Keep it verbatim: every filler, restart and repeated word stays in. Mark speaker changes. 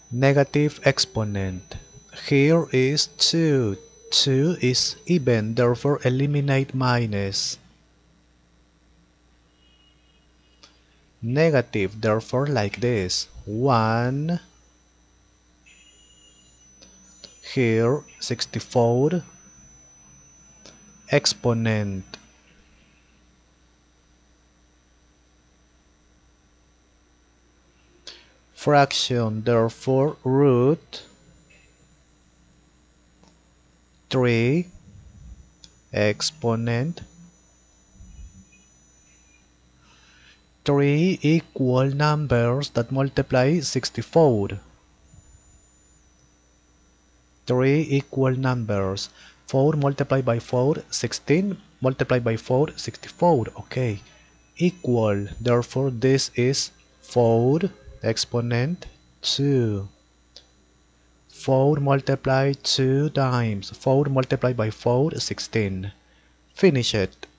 Speaker 1: Negative exponent. Here is two. two is even, therefore eliminate minus. Negative, therefore like this. one. Here sixty-four. Exponent. Fraction, therefore root three. Exponent three equal numbers that multiply sixty-four. three equal numbers. four multiplied by four, sixteen. Multiplied by four, sixty-four. Okay. Equal. Therefore, this is four exponent two. four multiplied two times. four multiplied by four, sixteen. Finish it.